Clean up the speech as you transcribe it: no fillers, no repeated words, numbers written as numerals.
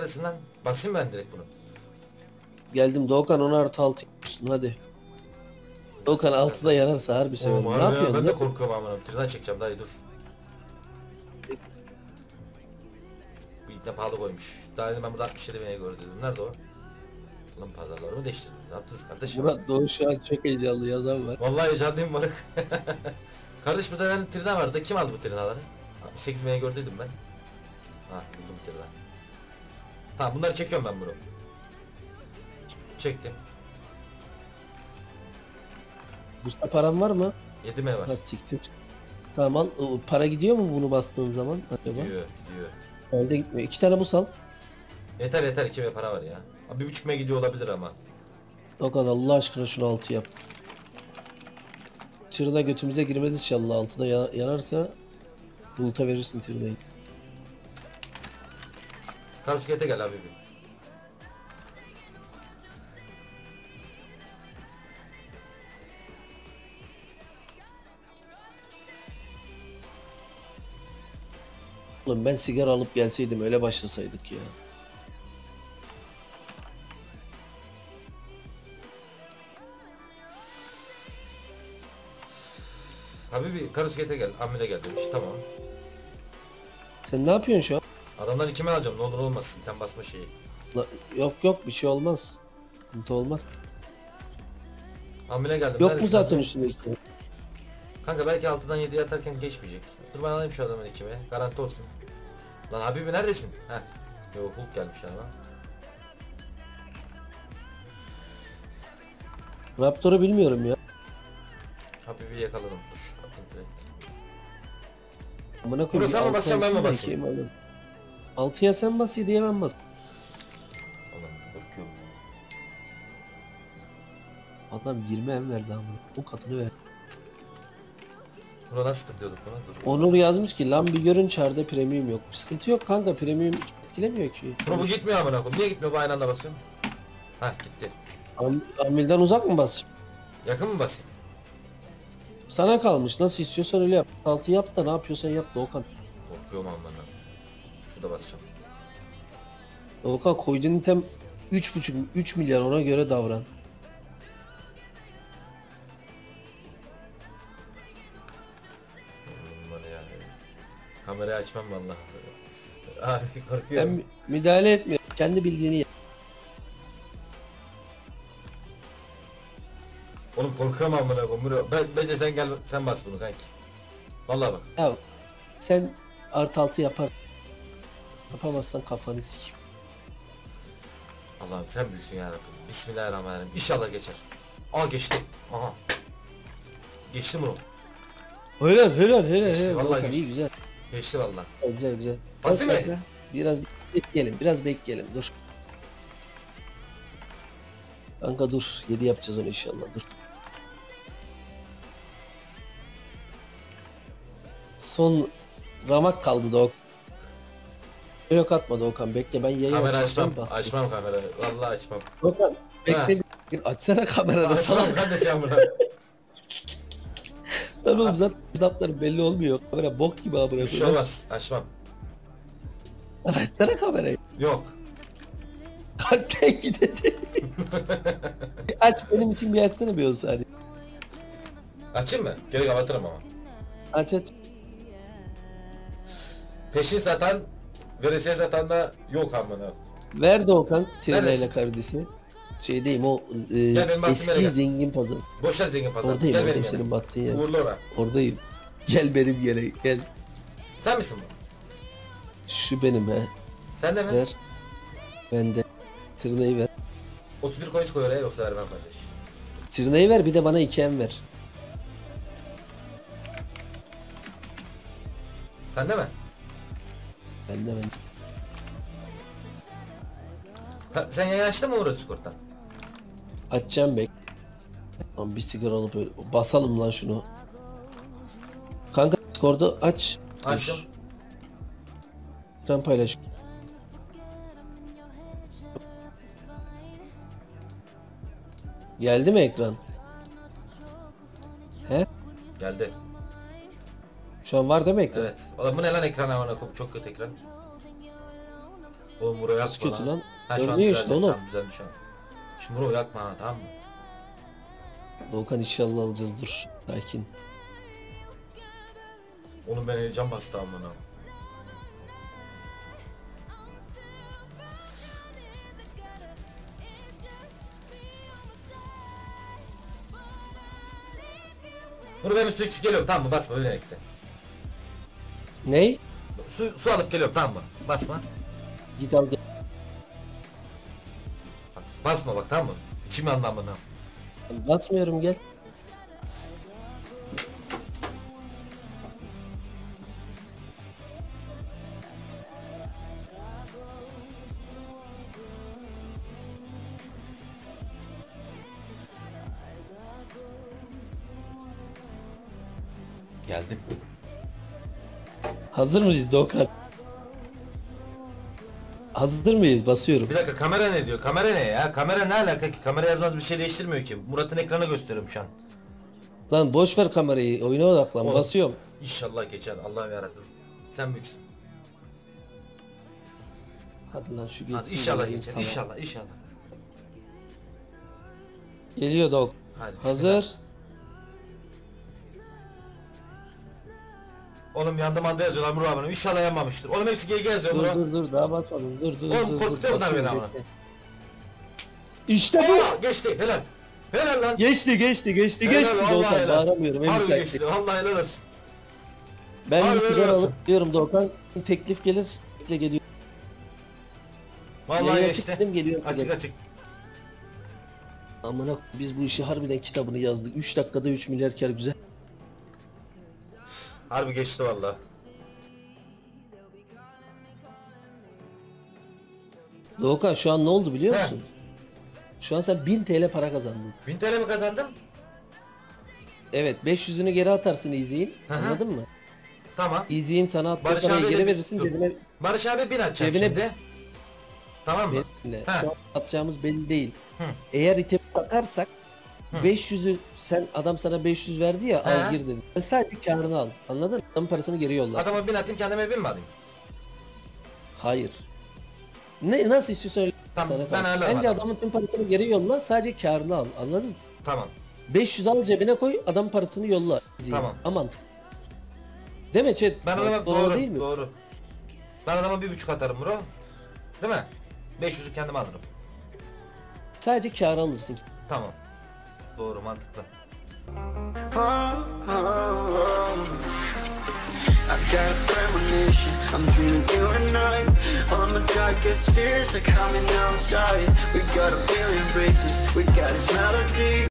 neredesin lan? Basayım ben direkt bunu. Geldim Doğukan 10 artı 6 yapıyorsun hadi. Doğukan 6'da yanarsa harbi severim. Ne yapıyorsun? Ben de korkuyorum amına. Tırdan çekeceğim dayı dur. Bu ne pahalı koymuş. Daha önce ben burada 67 bine gördüm. Nerede o? Lan pazarlarımı değiştirdiniz. Ne yaptınız kardeşim? Murat Doğu şu an çok heyecanlı yazan var. Vallahi heyecanlıyım moruk. Kardeş burada benim trina vardı. Kim aldı bu trinaları? 68 bine gördüydüm ben. Ha buldum trina. Tamam bunları çekiyorum ben bunu. Çektim. Busta param var mı? 7 M var. Ha siktir. Tamam al. O para gidiyor mu bunu bastığın zaman acaba? Gidiyor. Elde gitmiyor. 2 tane bus al. Yeter 2 M para var ya. 1,5 M gidiyor olabilir ama. Doğukan Allah aşkına şunu 6 yap. Tırna götümüze girmez inşallah 6'da yanarsa buluta verirsin tırnayı. Karusukete gel abi. Oğlum ben sigara alıp gelseydim öyle başlasaydık ya. Abi bir Karusukete gel. Amire gel demiş. Tamam. Sen ne yapıyorsun şu an? Adamdan 2 M alacağım. Ne olur olmasın. Ten basma şeyi. Yok bir şey olmaz. Sıkıntı olmaz. Amire geldim. Yok mu Neredesin zaten abi? üstündeki? Kanka belki 6'dan 7'ye atarken geçmeyecek. Dur ben alayım şu adamın 2 M. Garanti olsun. Lan Habibi neredesin? Heh. Yo Hulk gelmiş ama. Raptor'u bilmiyorum ya. Habibi yakaladım. Dur atayım direkt. Amına koyayım. Burası sen mi altı basacaksın, ben mi alsın da basayım? ikiyim alayım. 6'ya sen bas 7'ye ben bas. Allah'ım korkuyorum. Adam 20 em verdi amına. O katını ver. Buna nasıl tıklıyorduk buna? Dur. Onur yazmış ki lan bir görün çarda premium yok. Sıkıntı yok kanka premium etkilemiyor ki. Buna bu gitmiyor amına koyayım. Niye gitmiyor bu aynı anda basıyorum? Hah gitti. Amilden uzak mı bas? Yakın mı basayım? Sana kalmış nasıl istiyorsan öyle yap. 6 yap da ne yapıyorsan yap Doğukan. Korkuyorum amına. Şurada basacağım. Doğukan koyduğun item 3,5-3 milyar ona göre davran. Bunları ya. Kamerayı açmam vallahi. Abi korkuyorum. Ben müdahale etmiyorum. Kendi bildiğini yap. Oğlum korkuyorum amına koyayım. Bence sen gel sen bas bunu kanki. Vallahi bak. Ya sen artı 6 yapar. Yapamazsan kafanı sikeyim. Allah'ım sen büyüksün ya Rabbim. Bismillahirrahmanirrahim. İnşallah geçer. Aa geçti. Aha. Geçti bunu. Helal. Geçti, vallahi Doğukan, geçti. iyi güzel. Geçti vallahi. Güzel. Basayım mı? Kanka, Biraz bekleyelim dur. Kanka dur 7 yapacağız onu inşallah dur. Son ramak kaldı Doğukan. Yok atma Doğukan bekle ben yayın Kamera açacağım, açmam. bas. Açmam kamerayı. Vallahi açmam. Doğukan bekle bir açsana kamerada Açmam sana. kardeşim amına. Lan oğlum zaten zaptları belli olmuyor. Kamera bok gibi abone Bir şey olmaz. Açmam. Açsana kamerayı. Yok. Kalpten gidecek. Aç benim için bir açsana bir olsa hadi. Açayım mı? Geri kapatırım ama. Aç. Peşin satan, veresiye satan da yok amına. Ver Doğukan Neredesin? Tirene'yle kardeşi. Şeydeyim o Gel benim bastığım yere eski gel. zengin pazar. Boşver zengin pazar. Oradayım Gel benim senin yanıma. bastığın yer. Uğurlu ora. Oradayım. Gel benim yere gel. Sen misin bu? Şu benim he. Sen de mi? Ver. Ben de. Tırnayı ver. 31 coins koy oraya yoksa vermem kardeş. Tırnayı ver bir de bana 2M ver. Sen de mi? Ben. Sen yayın açtın mı Uğur Discord'dan? Açacağım bek. Lan bir sigara alıp öyle. Basalım lan şunu. Kanka Discord'u aç. Açtım. Sen paylaş. Geldi mi ekran? He? Geldi. Şu an var değil mi ekran? Evet. Oğlum bu ne lan ekran amına koyayım? Çok kötü ekran. Oğlum Muro Nasıl yakma kötü lan. lan? Ha şu an Görmüyor işte düzeldi. oğlum. Tamam düzeldi şu an. Şu Muro yakma ha, tamam mı? Doğukan inşallah alacağız, dur. Sakin. Oğlum ben heyecan bastı amına. Muro ben bir su içip geliyorum, tamam mı? Basma öyle ekle. Ney? Su alıp geliyorum, tamam mı? Basma. Git al gel. Bak, basma bak, tamam mı? İçim yandı amına. Batmıyorum, gel. Geldim. Hazır mıyız Doğukan? Hazır mıyız? Basıyorum. Bir dakika, kamera ne diyor? Kamera ne ya? Kamera ne alaka ki? Kamera yazmaz bir şey değiştirmiyor ki. Murat'ın ekranı gösteriyorum şu an. Lan boş ver kamerayı. Oyuna odaklan. Oğlum. Basıyorum. İnşallah geçer. Allah'ım yarabbim. Sen büyüksün. Hadi lan şu geçsin. Hadi inşallah geleyim geçer. sana. İnşallah, inşallah. Geliyor Doğuk. Hadi bismillah. Hazır. Oğlum yandım anda yazıyorlar Murat abim. İnşallah yanmamıştır. Oğlum hepsi GG yazıyor Dur Murat. dur daha basmadım. Dur Oğlum, dur. korkutuyor bunlar beni Basıyorum, ama. bekle. İşte bu. Aa, geçti. Helal. Helal lan. Geçti. Helal, vallahi Doğukan, helal. bağıramıyorum. Harbi Emre geçti. Vallahi helal olsun. Ben Harbi bir sigara helal olsun. alıp diyorum Doğukan. Teklif gelir. Bekle geliyor. Vallahi Yayına geçti. çıktım, geliyor. Açık açık. Amına biz bu işi harbiden kitabını yazdık. 3 dakikada 3 milyar kar, güzel. Harbi geçti vallahi. Doğukan şu an ne oldu biliyor musun? Şu an sen 1000 TL para kazandın. 1000 TL mi kazandım? Evet, 500'ünü geri atarsın Easy'in. Hı hı. Anladın mı? Tamam. Easy'in sana attığı Barış parayı abi geri de verirsin dur. cebine. Barış abi 1000 atacağım Cebine- şimdi. Tamam mı? Benimle. He. Şu an atacağımız belli değil. Hı. Eğer item atarsak Hı. 500'ü sen, adam sana 500 verdi ya, He. al gir dedi. Sen sadece karını al. Anladın mı? Adamın parasını geri yolla. Adama 1000 atayım, kendime 1000 mi alayım? Hayır. Ne, nasıl istiyorsan öyle Tamam, sana ben kalsın. ayarlarım Bence adamı. adamın tüm parasını geri yolla, sadece karını al. Anladın mı? Tamam. 500 al cebine koy, adam parasını yolla. Tamam. Aman. Değil mi chat? Ben adama Doğru değil mi? doğru. Ben adama 1,5 atarım bro. Değil mi? 500'ü kendim alırım. Sadece karı alırsın. Tamam. Doğru, mantıklı. I've got a premonition, I'm dreaming you and I. All my darkest fears are coming outside. We got a billion races, we got this melody.